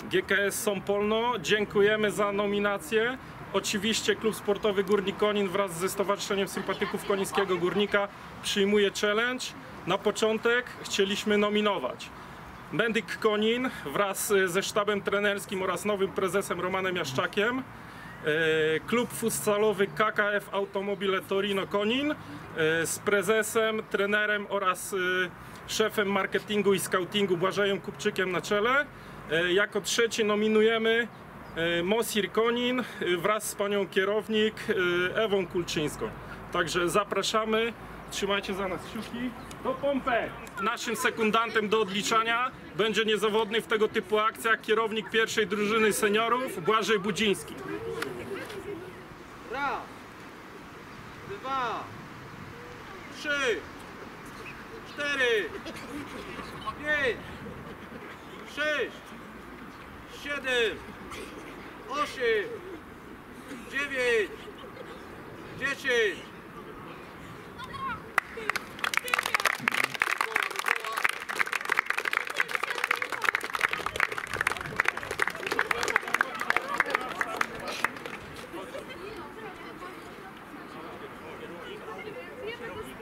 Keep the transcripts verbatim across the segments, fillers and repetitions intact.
G K S Sąpolno, dziękujemy za nominację. Oczywiście Klub Sportowy Górnik Konin wraz ze Stowarzyszeniem Sympatyków Konińskiego Górnika przyjmuje challenge. Na początek chcieliśmy nominować Mendyk Konin wraz ze sztabem trenerskim oraz nowym prezesem Romanem Jaszczakiem, klub futsalowy K K F Automobile Torino Konin z prezesem, trenerem oraz szefem marketingu i scoutingu Błażejem Kupczykiem na czele. Jako trzeci nominujemy Mosir Konin wraz z panią kierownik Ewą Kulczyńską. Także zapraszamy, trzymajcie za nas kciuki. Do pompę! Naszym sekundantem do odliczania będzie niezawodny w tego typu akcjach kierownik pierwszej drużyny seniorów Błażej Budziński. Raz, dwa, trzy, cztery, pięć, sześć, siedem, osiem, dziewięć, dziesięć.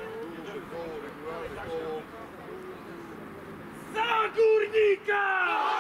Za Górnika!